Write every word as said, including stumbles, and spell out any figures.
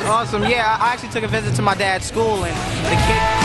Awesome. Yeah, I actually took a visit to my dad's school, and the kid